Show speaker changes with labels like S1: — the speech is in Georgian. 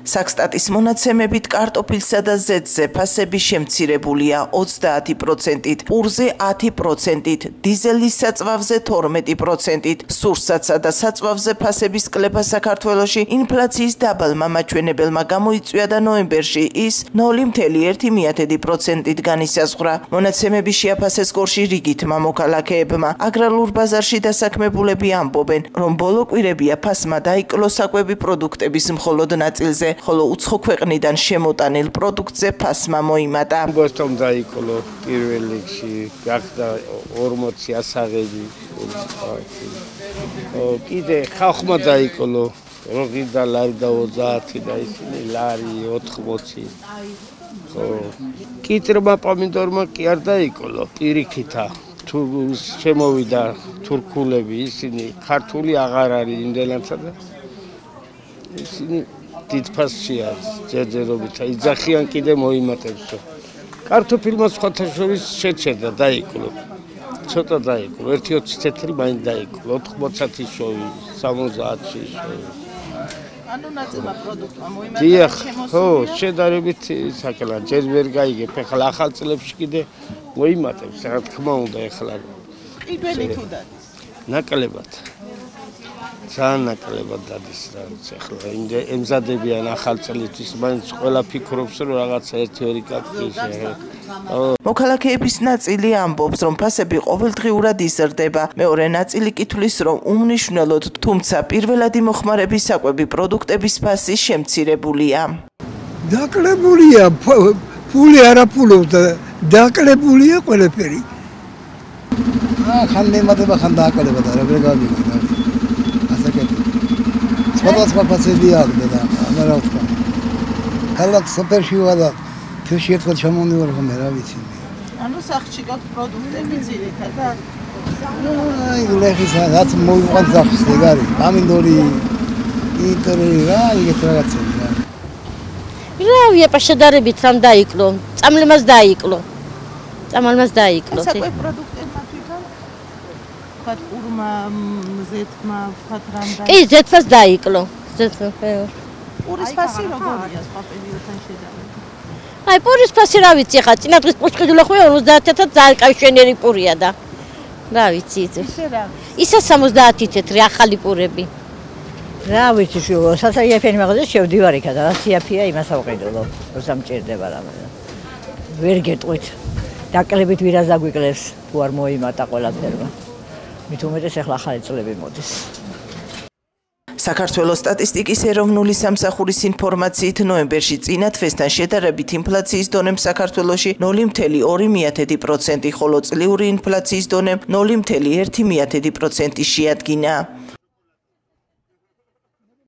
S1: Sakstat-ის მონაცემებით კარტოფილსა და ზეთზე ფასები შემცირებულია 30%-ით, პურზე 10%-ით, დიზელის საწვავზე 12%-ით, სურსათსა და საწვავზე ფასების კლება საქართველოში ინფლაციის დაბალმა მაჩვენებელმა გამოიწვია და ნოემბერში ის 0.1%-ით განისაზღვრა. მონაცემები შეაფასეს გორში რიგითმა მოქალაქეებმა. აგრარულ ბაზარში დასაქმებულები ამბობენ, რომ ბოლო კვირებია ფასმა დაიკლო საკვები პროდუქტების მხოლოდ ნაწილზე, ხოლო უცხო ქვეყნიდან შემოტანილ პროდუქტზე ფასმა მოიმატა.
S2: ბოსტონ დაიკლო პირველ რიგში, გახდა 40 ასაღები. კიდე ხალხმა დაიკლო, როგი და ლარი და 30 და ისინი ლარი 80. კიტრმა პომიდორმა კი არ დაიკლო, პირიქითა. თუ შემოვიდა თურქულები, ისინი ქართული აღარ არის იმდენაცა და ისინი დიდ ფასში არის ჯერჯერობით, იძახიან კიდე მოიმატებსო. კარტოფილმა სხვათა შორის შეჩერდა, დაიკლო. ცოტა დაიკლო, 1.20 თეთრი მაინც დაიკლო, 80-ი შოვი, 70-ში შოვი.
S1: ანუ ნაწილმა პროდუქტმა მოიმატა.
S2: დიახ, ხო, შედარებით საკლა ჯერ ვერ გაიგებ, ახლა ახალ წლებში კიდე მოიმატებს, რა თქმა უნდა, ახლა.
S1: ყიდველი თუ დადის?
S2: ნაკლებად. ძალიან ნაკლებად დადის რა, ახლა ემზადებიან ახალ წლისთვის, მაინც ყველა ფიქრობს, რომ რაღაცა 1-2 კაპიტალია.
S1: მოქალაქეების ნაწილი ამბობს, რომ ფასები ყოველდღიურად იზრდება. მეორე ნაწილი კითხვის, რომ უმნიშვნელოდ, თუმცა პირველადი მოხმარების საკვები პროდუქტების ფასი შემცირებულია.
S3: დაკლებულია, ფული არა ფულობდა, დაკლებულია ყველაფერი. ხან მემატება, ხან დააკლება და რა ვერ გავიგე. ასაკეთი. სხვადასხვა ფასები აქვს და რა ვთქვა. ქალაქ სოფელში ვარ და თუში ერთხელ ჩამოვიდივარ ხომ რა ვიცი.
S1: ანუ სახლში გაქვს პროდუქტები ძირითადად?
S3: აი, ლეხისა, რაც მოვიყვანს სახლს, ეგარი, პამიდორი, იტერი რა, ეგეთ რაღაცები რა.
S4: რავია, შედარებით რამ დაიკლო, წამლებას დაიკლო. წამალმას დაიკლო.
S1: საკვები პროდუქტებმა თვითონ ვთქვათ, ყურმა, ზეთმა, ვთქვათ, რამ დაიკლო?
S4: კი, ზეთფას დაიკლო. ზეთფა.
S1: ყურის ფასი როგორია სხვა პერიოდთან შედარებით?
S4: აი, პურის ფასი რა ვიცი, ხა წინა დღეს პურსყიდულა ხო 50-ად ძალიან კავშირნერი პურია და რა ვიცი.
S1: ისე რა?
S4: ისა 70 თეთრი ახალი პურები.
S5: რა ვიცი, სასაიაფიანი მაღაზიაში შევდივარ იქა და რა სიაფია იმას ავყიდულო, რომ სამჭირდება რამე. ვერ გეტყვით. დაკლებით ვირას დაგვიკლებს, თუ არ მოიმატა ყველაფერმა. მით უმეტეს ახლა ახალი წლები მოდის.
S1: საქართველოს სტატისტიკის ეროვნული სამსახურის ინფორმაციით ნოემბერში წინა თვესთან შედარებით ინფლაციის დონემ საქართველოში 0.2%, ხოლო წლიური ინფლაციის დონემ 0.1% შეადგინა.